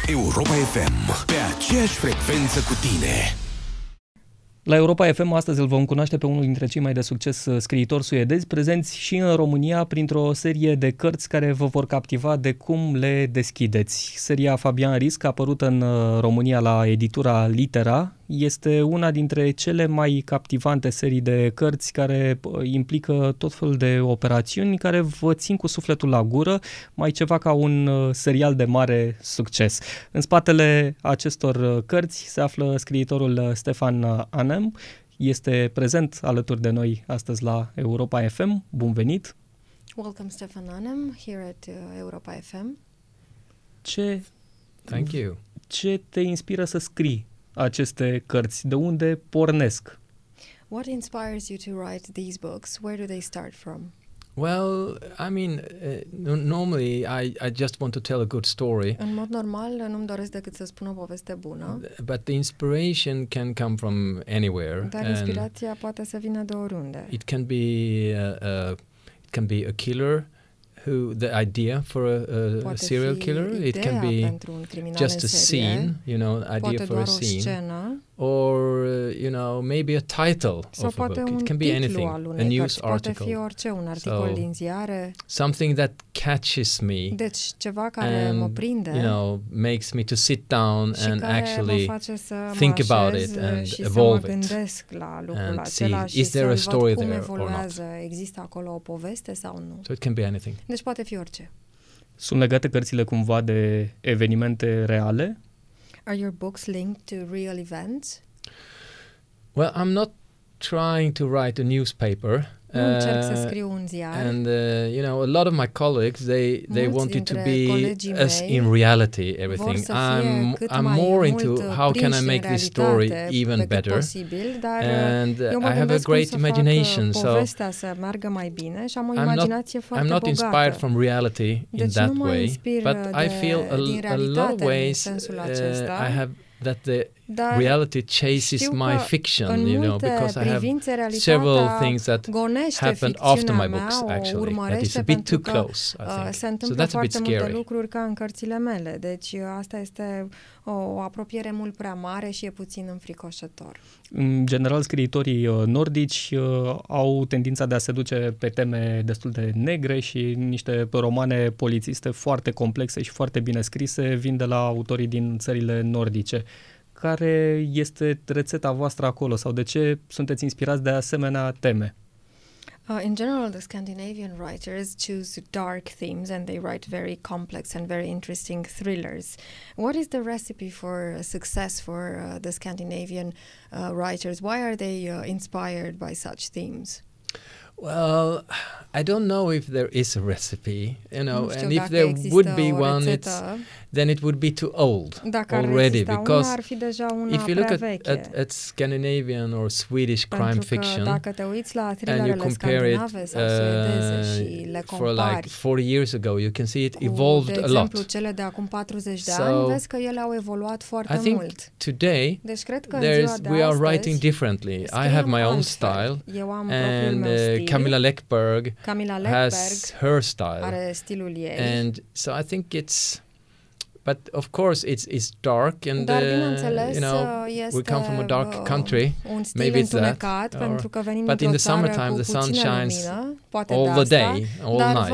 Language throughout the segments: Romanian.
Europa FM, pe aceeași frecvență cu tine. La Europa FM astăzi îl vom cunoaște pe unul dintre cei mai de succes scriitori suedezi, prezenți și în România printr-o serie de cărți care vă vor captiva de cum le deschideți. Seria Fabian Risc, apărută în România la editura Litera, este una dintre cele mai captivante serii de cărți care implică tot felul de operațiuni care vă țin cu sufletul la gură, mai ceva ca un serial de mare succes. În spatele acestor cărți se află scriitorul Stefan Anem. Este prezent alături de noi astăzi la Europa FM. Bun venit! Welcome, Stefan Anem, here at Europa FM. Thank you. Ce te inspiră să scrii aceste cărți? De unde pornesc? What inspires you to write these books? Where do they start from? Well, I mean, normally I just want to tell a good story. În mod normal, nu-mi doresc decât să spun o poveste bună. But the inspiration can come from anywhere. Dar inspirația poate să vină de oriunde. It can be a killer. The idea for a serial killer, it can be just a scene, idea for a scene, or maybe a title of a book. It can be anything, a news article. Poate fi orice, un articol din ziare. Something that catches me. Deci ceva care mă prinde. Makes me to sit down and actually think about it and evolve it. And see, is there a story there or not? Există acolo o poveste sau nu? So it can be anything. Deci poate fi orice. Sunt legate cărțile cumva de evenimente reale? Are your books linked to real events? Well, I'm not trying to write a newspaper. Nu încerc să scriu un ziar. And a lot of my colleagues they want it to be as in reality everything. I'm more into how can I make this story even better. And I have a great imagination, so I'm not inspired from reality in that way, but I feel a lot of ways I have that the reality chases my fiction, because I have several things that happened after my books, actually. That is a bit too close, I think. So that's a bit scary. Lucruri ca în cărțile mele. Deci asta este o apropiere mult prea mare și e puțin înfricoșător. În general, scriitorii nordici au tendința de a se duce pe teme destul de negre și niște romane polițiste foarte complexe și foarte bine scrise vin de la autorii din țările nordice. Care este rețeta voastră acolo sau de ce sunteți inspirați de asemenea teme? In general, the Scandinavian writers choose dark themes and they write very complex and very interesting thrillers. What is the recipe for success for the Scandinavian writers? Why are they inspired by such themes? Well, I don't know if there is a recipe, and if there would be one, then it would be too old already, because if you look at Scandinavian or Swedish crime fiction and you compare it for like 40 years ago, you can see it evolved a lot. So I think today we are writing differently. I have my own style, and Camilla Läckberg has her style, and so I think it's. But of course, it's dark, and we come from a dark country. Maybe it's that. But in the summertime, the sun shines all the day, all night.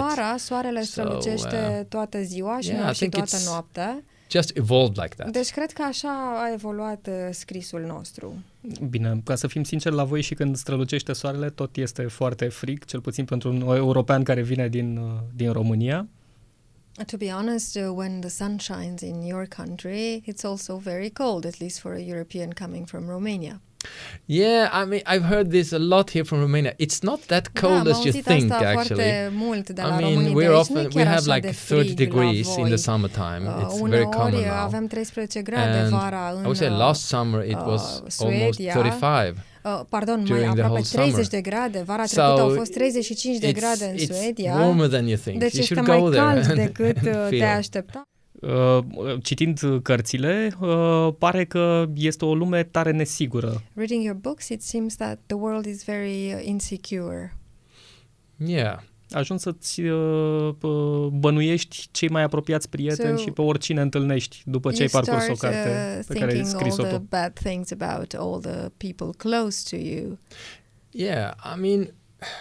I think it's just evolved like that. Deci cred că așa a evoluat scrisul nostru. Bine, ca să fim sinceri, la voi și când strălucește soarele, tot este foarte frig, cel puțin pentru un european care vine din România. To be honest, when the sun shines in your country, it's also very cold, at least for a European coming from Romania. Yeah, I mean, I've heard this a lot here from Romania. It's not that cold as you think, actually. I mean, we have like 30 degrees in the summertime. It's very common now. Avem 13 grade vara în I would say last summer it was almost 35. Mai aproape 30 de grade. Vara trecută au fost 35 de grade în Suedia. It's warmer than you think. Deci este mai cald decât te-ai aștepta. Citind cărțile, pare că este o lume tare nesigură. Reading your books, it seems that the world is very insecure. Yeah. Ajungi să-ți bănuiești cei mai apropiați prieteni și pe oricine întâlnești după ce ai parcurs o carte pe care ai scris-o tu. Bad things about all the people close to you. Yeah, I mean,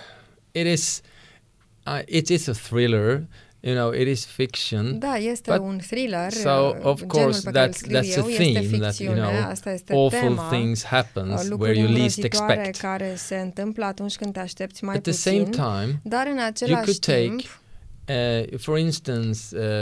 it is a thriller. You know, it is fiction. Da, este un thriller. So of course that's a theme that, you know, awful things happens where you least expect. Care se întâmplă atunci când te aștepți mai puțin. At the same time, dar în același timp, for instance,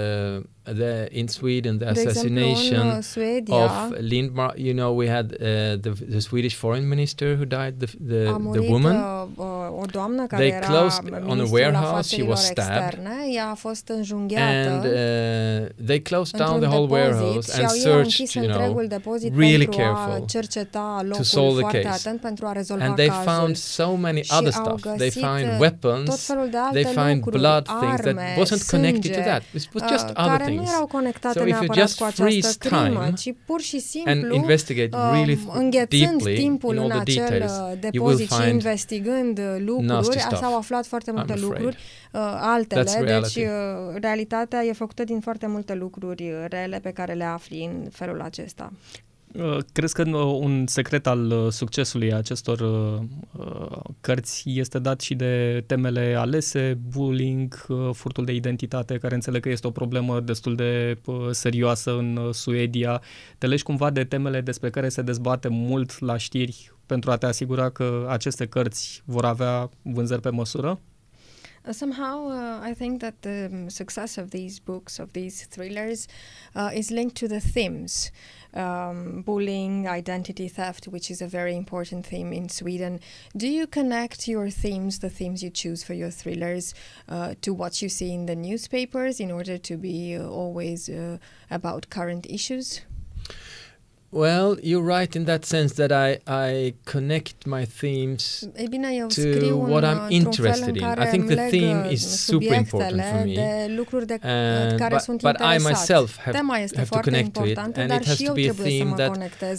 in Sweden, the assassination of Lindmark. You know, we had the Swedish foreign minister who died. The woman. O doamnă care they closed on a warehouse. She was stabbed. Ea a fost înjunghiată. And they closed down the whole warehouse and searched, you know, really careful to solve the case. And they found so many other stuff. They find weapons. They find blood things that wasn't connected to that. It was just other things. So if you just freeze time and investigate really deeply in all the details, you will find investigând lucruri, s-au aflat foarte multe lucruri altele, deci realitatea e făcută din foarte multe lucruri rele pe care le afli în felul acesta. Crezi că un secret al succesului acestor cărți este dat și de temele alese, bullying, furtul de identitate, care înțeleg că este o problemă destul de serioasă în Suedia? Te legi cumva de temele despre care se dezbate mult la știri pentru a te asigura că aceste cărți vor avea vânzări pe măsură? Somehow, I think that the success of these books, of these thrillers, is linked to the themes. Bullying, identity theft, which is a very important theme in Sweden. Do you connect your themes, the themes you choose for your thrillers, to what you see in the newspapers in order to be always about current issues? Well, you're right in that sense that I connect my themes to what I'm interested in. I think the theme is super important for me. But I myself have to connect to it, and it has to be a theme that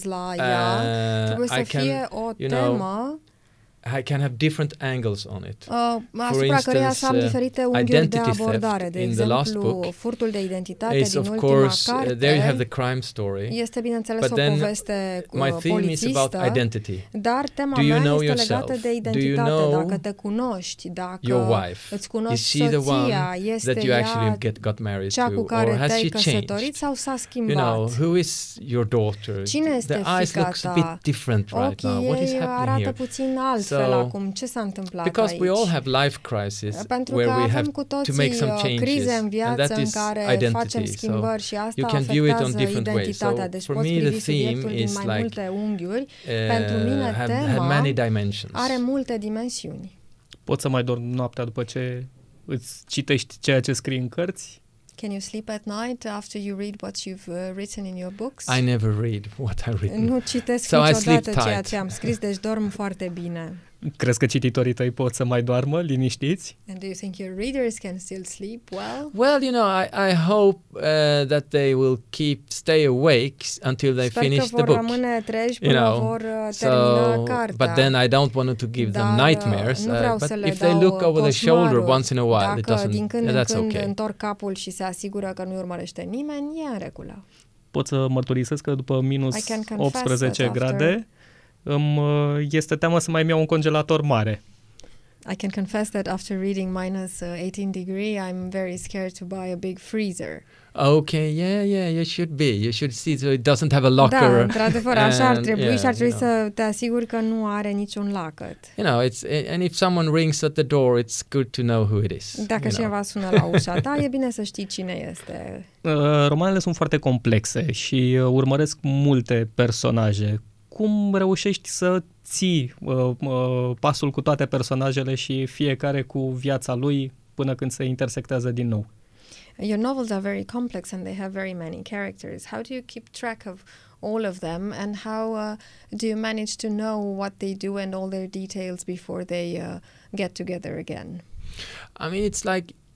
I can, you know, I can have different angles on it. For instance, identity theft in the last book is, of course, there you have the crime story. But then my theme is about identity. Do you know yourself? Do you know your wife? Is she the one that you actually got married to, or has she changed? You know, who is your daughter? The eyes look a bit different right now. What is happening here? So, because we all have life crises where we have to make some changes, and that is identity. So you can view it on different ways. So for me, the theme is like have many dimensions. Poți să mai dormi noaptea după ce îți citești ceea ce scrii în cărți? Can you sleep at night after you read what you've written in your books? I never read what I've written. Nu citesc niciodată ceea ce am scris, deci dorm foarte bine. Crezi că cititorii tăi pot să mai doarmă liniștiți? And do you think your readers can still sleep well? Well, you know, I hope that they will stay awake until they finish the book. Sper că vor rămâne treji până vor termina cartea. But then I don't want to give them nightmares. But if they look over the shoulder once in a while, it doesn't. Din când în când okay. întorc capul și se asigură că nu urmărește nimeni, e în regulă. Pot să mărturisesc că după minus 18 grade este teamă să mai iau un congelator mare. I can confess that after reading minus 18 degree, I'm very scared to buy a big freezer. Okay, yeah, you should be. You should see so it doesn't have a locker. Da, într-adevăr, așa ar trebui și ar trebui să te asiguri că nu are niciun lacăt. You know, and if someone rings at the door, it's good to know who it is. Dacă cineva sună la ușa ta, e bine să știi cine este. Romanele sunt foarte complexe și urmăresc multe personaje. Cum reușești să ții pasul cu toate personajele și fiecare cu viața lui până când se intersectează din nou? Your novels are very complex and they have very many characters. How do you keep track of all of them, and how do you manage to know what they do and all their details before they get together again? I mean, it's like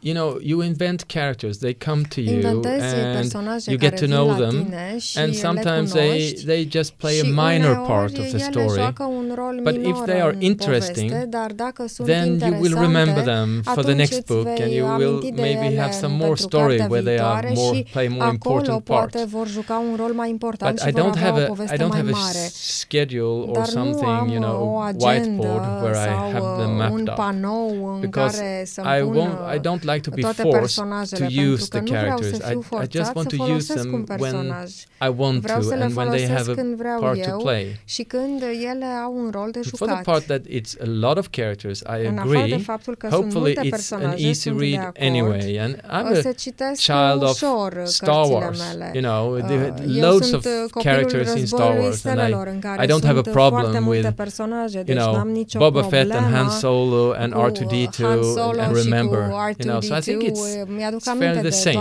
you invent characters, they come to you and you get to know them, and sometimes they just play a minor part of the story. But if they are interesting, then you will remember them for the next book, and you will maybe have some more story where they play more important part. But I don't have a schedule or something, whiteboard where I have them mapped up, because I don't like to be forced to use the characters. I just want to use them when I want to and when they have a part to play. For the part that it's a lot of characters, I agree. Hopefully it's an easy read anyway. And I'm a child of Star Wars, loads of characters in Star Wars, and I don't have a problem with Boba Fett and Han Solo and R2-D2 and Remember. So I think it's fairly the same.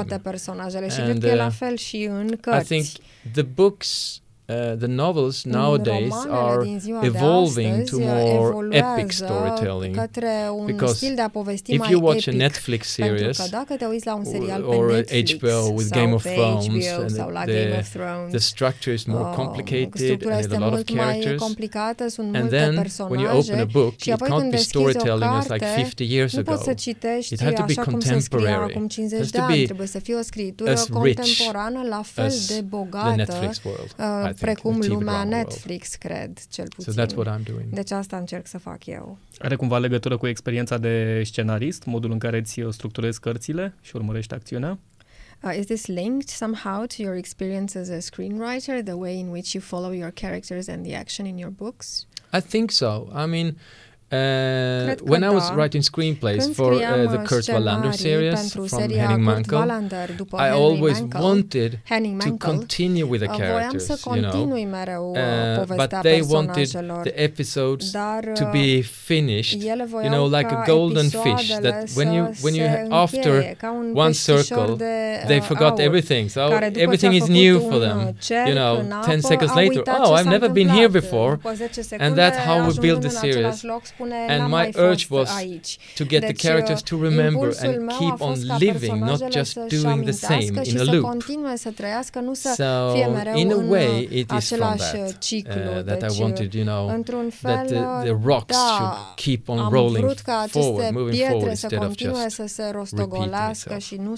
And I think the books, the novels nowadays are evolving to more epic storytelling, because if you watch a Netflix series or HBO with Game of Thrones, and the structure is more complicated and a lot of characters, and then when you open a book, it can't be storytelling as like 50 years ago. It has to be contemporary. It has to be as rich as the Netflix world. Precum lumea Netflix, cred, cel puțin. So that's what I'm doing. Deci asta încerc să fac eu. Are cumva legătură cu experiența de scenarist, modul în care îți structurezi cărțile și urmărești acțiunea? Is this linked somehow to your experience as a screenwriter, the way in which you follow your characters and the action in your books? I think so. I mean, when I was writing screenplays for the Kurt Wallander series from Henning Mankell, I always wanted to continue with the characters, but they wanted the episodes to be finished, like a golden fish, that when you after one circle, they forgot everything. So everything is new for them. 10 seconds later, I've never been here before, and that's how we build the series. And my urge was to get the characters to remember and keep on living, not just doing the same in a loop. So, in a way, it is from that I wanted, that the rocks should keep on rolling forward, moving forward, instead of just repeating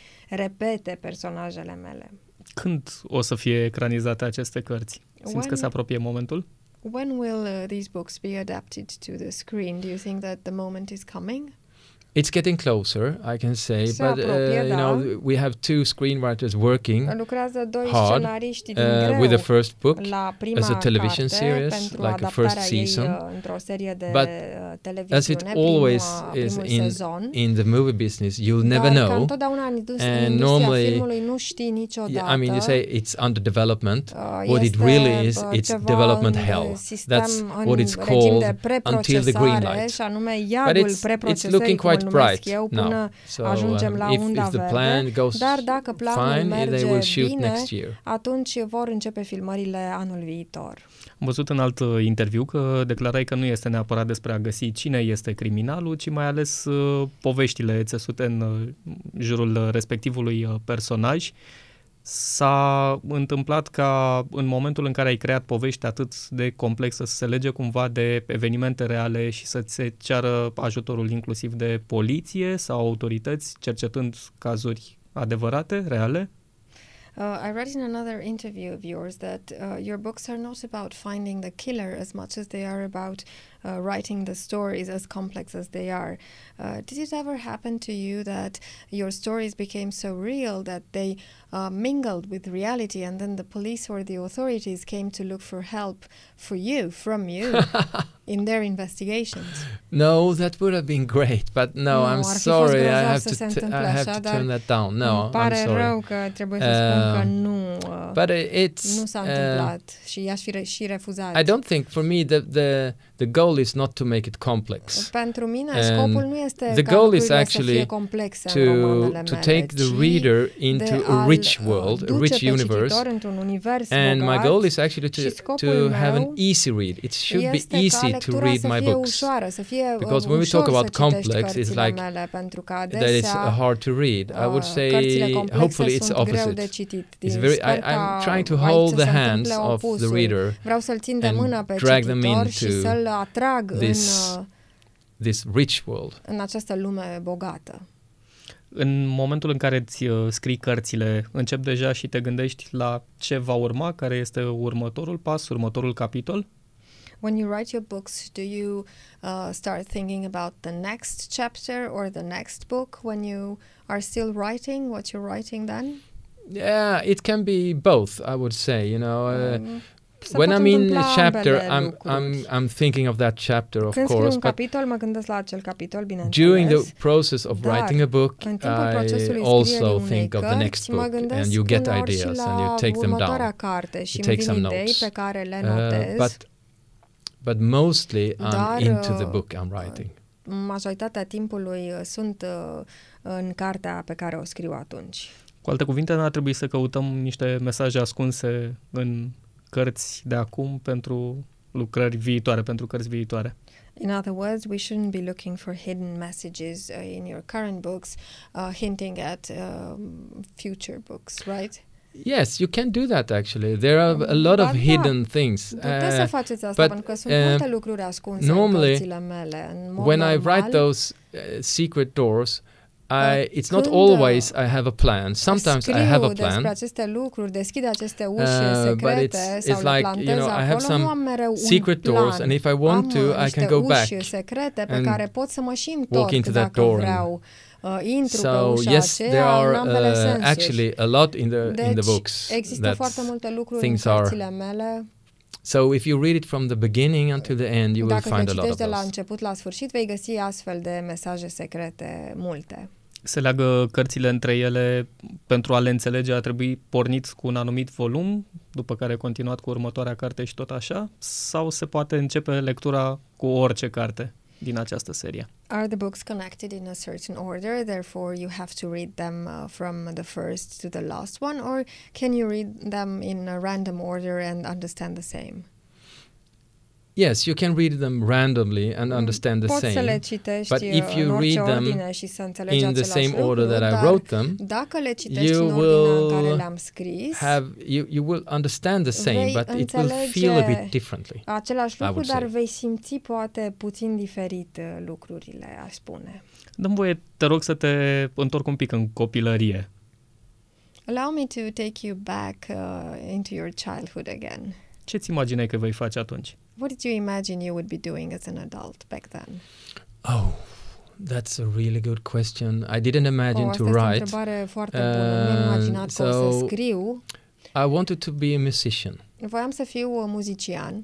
itself. Când o să fie ecranizate aceste cărți? Simți că se apropie momentul? When will these books be adapted to the screen? Do you think that the moment is coming? It's getting closer, I can say, but we have two screenwriters working hard with the first book as a television series, like a first season. But as it always is in the movie business, you'll never know. And normally, you say it's under development. What it really is, it's development hell. That's what it's called until the green light. But it's looking quite bright now. So if the plan goes fine, they will shoot next year. Atunci vor începe filmările anul viitor. Am văzut în alt interviu că declarai că nu este neapărat despre a găsi cine este criminalul, ci mai ales poveștile țesute în jurul respectivului personaj. S-a întâmplat ca în momentul în care ai creat povești atât de complexă să se lege cumva de evenimente reale și să se ceară ajutorul inclusiv de poliție sau autorități cercetând cazuri adevărate, reale? I read in another interview of yours that your books are not about finding the killer as much as they are about writing the stories as complex as they are. Did it ever happen to you that your stories became so real that they mingled with reality, and then the police or the authorities came to look for help from you in their investigations? No, that would have been great, but no, I'm sorry, I have to turn that down. No, I'm sorry. Rău că trebuie să spun că nu. But nu s-a întâmplat și i-aș fi și refuzat. I don't think for me the goal goal is not to make it complex. Pentru mine scopul nu este ca lucrurile să fie complexe în romanele mele, to take the reader into a rich world, a rich universe. And my goal is actually to have an easy read. It should be easy to read my books. Because when we talk about complex, it's like that it's hard to read. I would say, hopefully, it's opposite. It's very. I'm trying to hold the hands of the reader and drag them into this rich world. În această lume bogată. În momentul în care îți scrii cărțile, începi deja și te gândești la ce va urma, care este următorul pas, următorul capitol? When you write your books, do you start thinking about the next chapter or the next book when you are still writing what you're writing then? Yeah, it can be both, I would say, you know. When I'm in a chapter, I'm thinking of that chapter, of course. Când scriu un capitol, mă gândesc la acel capitol, bineînțeles. During the process of writing a book, I also think of the next book, and you get ideas and you take them down. You take some notes. But mostly I'm into the book I'm writing. Majoritatea timpului sunt în cartea pe care o scriu atunci. Cu alte cuvinte, n-ar trebui să căutăm niște mesaje ascunse în cărți de acum pentru lucrări viitoare, pentru cărți viitoare. In other words, we shouldn't be looking for hidden messages in your current books, hinting at future books, right? Yes, you can do that actually. There are a lot of hidden things. Puteți să faceți asta, pentru că sunt multe lucruri ascunse în cărțile mele. When I write those secret doors, it's not always I have a plan. Sometimes I have a plan. Despre aceste lucruri, deschid aceste uși secrete sau le plantez acolo, I have some secret doors, and if I want to, I can go back secrete pe care pot să mă și întorc dacă vreau. Intru pe ușa aceea în ambele sensuri. Actually, a lot in the books. Există foarte multe lucruri în cărțile mele. So if you read it from the beginning until the end, you will find a lot of those. Dacă le citești de la început la sfârșit, vei găsi astfel de mesaje secrete multe. Se leagă cărțile între ele, pentru a le înțelege a trebui pornit cu un anumit volum, după care continuat cu următoarea carte și tot așa, sau se poate începe lectura cu orice carte din această serie? Are the books connected in a certain order, therefore you have to read them from the first to the last one, or can you read them in a random order and understand the same? Yes, you can read them randomly and understand the same. Poți să le citești but if you read them și să înțelegi in the same order that I wrote them, dacă le citești în ordinea în care le-am scris, you will understand the same, but it will feel a bit differently. Același lucru, dar vei simți poate puțin diferit lucrurile, aș spune. Dă-mi voie, te rog, să te întorc un pic în copilărie. Allow me to take you back into your childhood again. Ce-ți imaginai că vei face atunci? What did you imagine you would be doing as an adult back then? Oh, that's a really good question. I didn't imagine to write. Asta este o întrebare foarte bună. Nu am imaginat că o să scriu. I wanted to be a musician. Voiam să fiu muzician.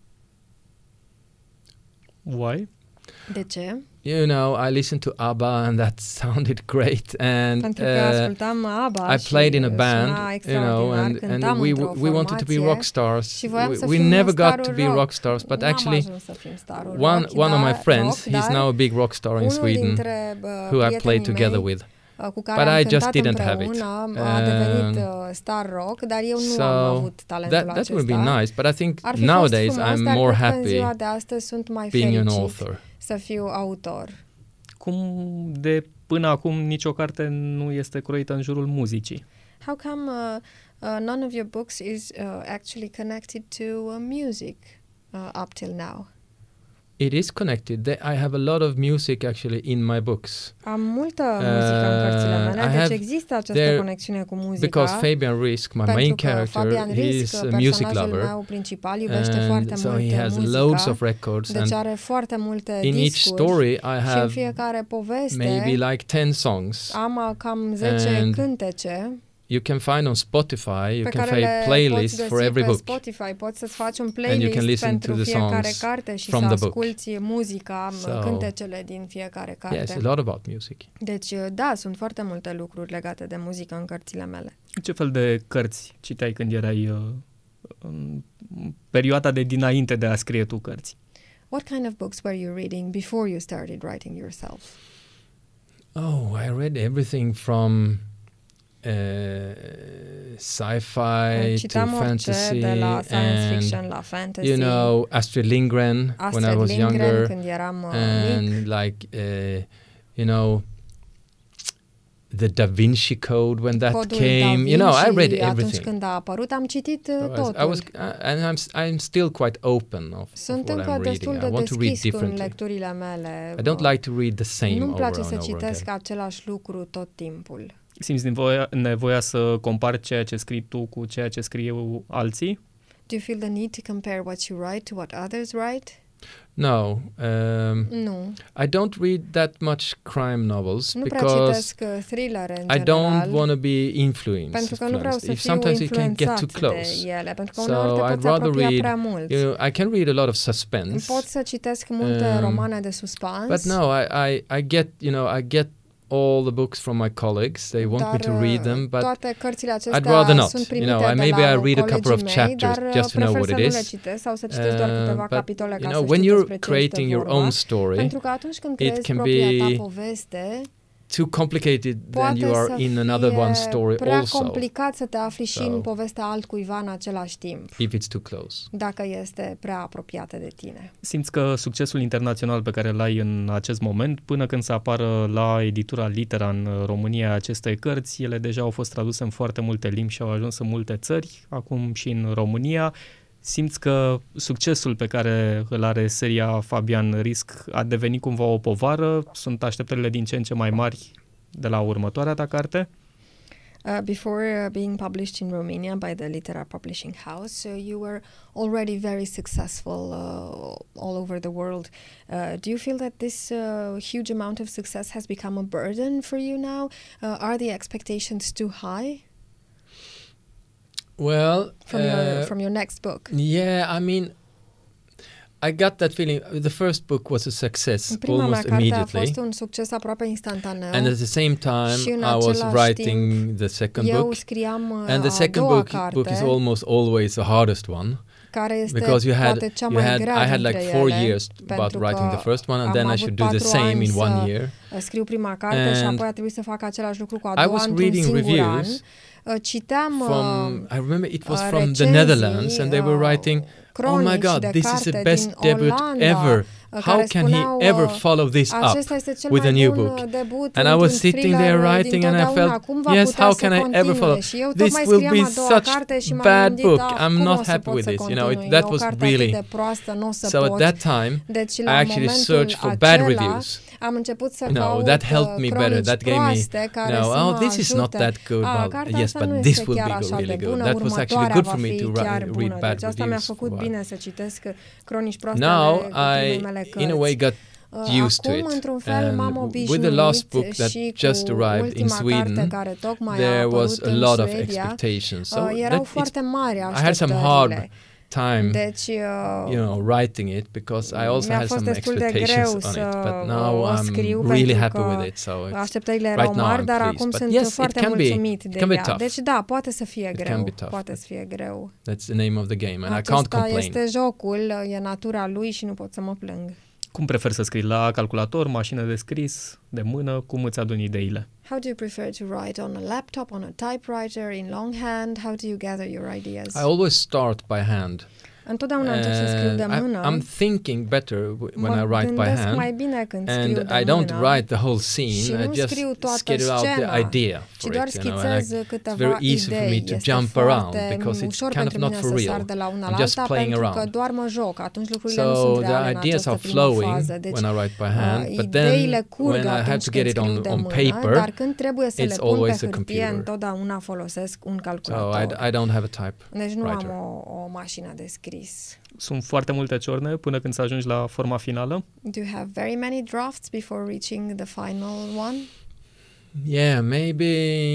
Why? De ce? You know, I listened to ABBA and that sounded great, and pentru că ascultam ABBA I played in a band, you know, and we wanted to be rock stars. We never got to be rock stars, but actually one of my friends, he's now a big rock star in Sweden, who I played together with. But I just didn't have it. A devenit star rock, dar eu nu am avut talentul acesta. That would be nice, but I think nowadays I'm more happy being an author. Să fiu autor. Cum de până acum nicio carte nu este croită în jurul muzicii? How come none of your books is actually connected to music up till now? It is connected. I have a lot of music actually in my books. Am multă muzică în cărțile mele, deci există această conexiune cu muzica. Because Fabian Risk, my main character, he is a music lover, meu principal, iubește foarte so mult he has muzica, loads of records, deci are foarte multe in discuri, each story I have și în fiecare poveste maybe like 10 songs. Am cam 10 cântece. You can find on Spotify, you can find playlists for every book. Spotify, poți să-ți faci un playlist pentru fiecare carte și să asculti muzica, cântecele din fiecare carte. Yes, a lot about music. Deci, da, sunt foarte multe lucruri legate de muzică în cărțile mele. Ce fel de cărți citeai când erai în perioada de dinainte de a scrie tu cărți? What kind of books were you reading before you started writing yourself? Oh, I read everything from sci-fi to fantasy, de la science fiction la fantasy. You know, Astrid Lindgren when I was younger, când eram and mic. like you know, the Da Vinci Code when that Codul came. Da Vinci, you know, I read atunci everything. când a apărut, am citit totul. And I'm still quite open of Sunt what încă I'm destul reading. de I want to read deschis cu differently. lecturile mele. I don't like to read the same Nu-mi place over să and over citesc again. același lucru tot timpul. Simți nevoia să compari ceea ce scrii tu cu ceea ce scriu alții? Do you feel the need to compare what you write to what others write? No. Nu. I don't read that much crime novels Nu prea because citesc thrillere în I general, don't want to be influenced. pentru că nu vreau să fiu Sometimes you can get too influențat close. de ele, pentru că So uneori te I'd poți rather apropia read, prea mult. you know, I can read a lot of suspense. Pot să citesc multe romane de suspans. But no, I get, you know, I get all the books from my colleagues. They want me to read them, but toate cărțile I'd acestea rather not. sunt You primite know, maybe de la I read a couple of colegii mei, chapters dar just to know what it prefer să nu le is. citesc sau să citesc doar câteva But capitole ca you să know, when știu you're despre ce este creating your vorba. own story, Pentru că atunci când it creezi can propria ta be poveste, too complicated, then poate you are să in another fie one story prea also. complicat să te afli și So, în povestea altcuiva în același timp, if it's too close. dacă este prea apropiată de tine. Simți că succesul internațional pe care îl ai în acest moment, până când să apară la editura Litera în România aceste cărți, ele deja au fost traduse în foarte multe limbi și au ajuns în multe țări, acum și în România. Simți că succesul pe care îl are seria Fabian Risc a devenit cumva o povară? Sunt așteptările din ce în ce mai mari de la următoarea ta carte? Before being published in Romania by the Litera Publishing House, you were already very successful all over the world. Do you feel that this huge amount of success has become a burden for you now? Are the expectations too high? Well, from your next book. Yeah, I mean, I got that feeling. The first book was a success Prima almost mea carte immediately. a fost un succes aproape instantaneu. And at the same time, I was writing the second book. And the second book is almost always the hardest one. Care este because I had like 4 years about writing the first one, and then I should do the same in 1 year. Scriu prima carte și apoi a trebuit să fac același lucru cu a doua într-un singur an. Citeam I remember it was from the Netherlands, and they were writing, "Oh my God, this is the best debut ever. How can he ever follow this up with a new book?" And I was sitting there writing, and I felt, yes, how can I ever follow? This will be such bad book. I'm not happy with this. You know, that was really. So at that time, I actually searched for bad reviews. Am început să caut that helped me better. That gave me, oh, this is not that good. Well, yes, but this will be really good. That was actually good for me to read bad reviews. Asta mi-a făcut bine să citesc cronici proaste. Now in a way got used to it. With the last book that just arrived in Sweden, there was a lot of expectations. So I had some hard time, writing it, because I also had some expectations on it. But now I'm really happy with it. So așteptările erau mari, dar acum sunt foarte mulțumit de ea. Deci da, poate să fie greu. Poate să fie greu. That's the name of the game, and I can't complain. Acesta este jocul, e natura lui și nu pot să mă plâng. Cum preferi să scrii? La calculator, mașină de scris, de mână? Cum îți aduni ideile? How do you prefer to write, on a laptop, on a typewriter, in longhand? How do you gather your ideas? I always start by hand. Întotdeauna încep să scriu de mână. I'm thinking better when I write by hand. Mai bine când scriu de mână. And I don't write the whole scene. I just schedule out the idea for it. It's very easy for me to jump around because it's kind of not for real. I'm just playing around. So the ideas are flowing when I write by hand, but then when I have to get it on paper, it's always a computer. So I don't have a typewriter. Deci nu am o mașină de scris. Sunt foarte multe ciorne până când să ajungi la forma finală? Do you have very many drafts before reaching the final one? Yeah, maybe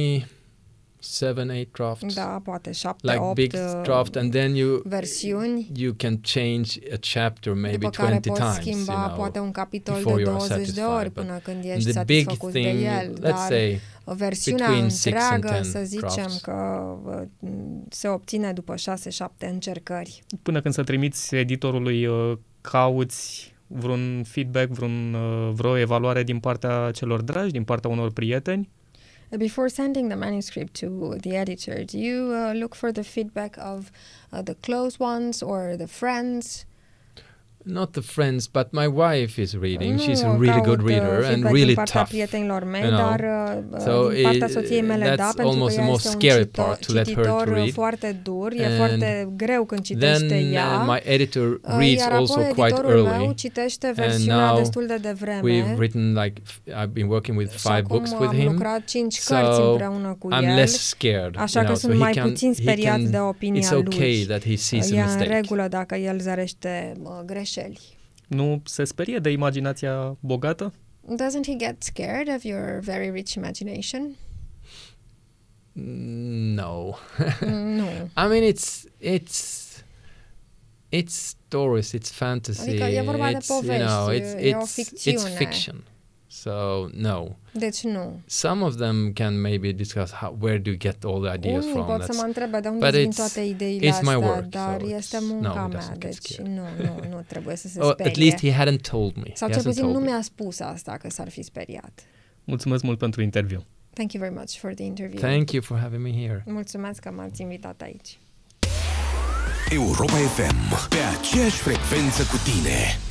7-8 drafts. Da, poate 7-8 like big draft, and then versiuni. You can change a chapter maybe 20 times. Schimba, poate un capitol de 20 de ori până când ești satisfăcut de el. Let's say versiunea întreagă, să zicem că se obține după 6-7 încercări. Până când să trimiți editorului cauți vreun feedback, vreo evaluare din partea celor dragi, din partea unor prieteni? Before sending the manuscript to the editor, do you look for the feedback of the close ones or the friends? Not the friends, but my wife is reading. She's a really good reader and really tough. Mei, dar so din partea soției mele, that's almost the most scary part to let her to read. Foarte dur, e foarte greu când citește ea. My editor reads also quite early. Citește versiunea destul de devreme. We've written I've been working with 5 books with him. Am lucrat 5 cărți împreună cu el. I'm less scared. Așa că sunt mai puțin speriat de opinia lui. It's okay that he sees a mistake. E în regulă dacă el zărește greșeli. Nu se sperie de imaginația bogată? Doesn't he get scared of your very rich imagination? No. No. I mean, it's stories, it's fantasy. Adică e vorba de povești, e o ficțiune. It's fiction. So, no. Deci nu. Some of them can maybe discuss where do you get all the ideas from. Pot să mă întrebe de unde vin toate ideile astea, dar este munca mea, deci nu trebuie să se sperie. At least he hadn't told me. Sau cel puțin nu mi-a spus asta, că s-ar fi speriat. Mulțumesc mult pentru interviu. Thank you very much for the interview. Thank you for having me here. Mulțumesc că m-ați invitat aici. Europa FM, pe aceeași frecvență cu tine.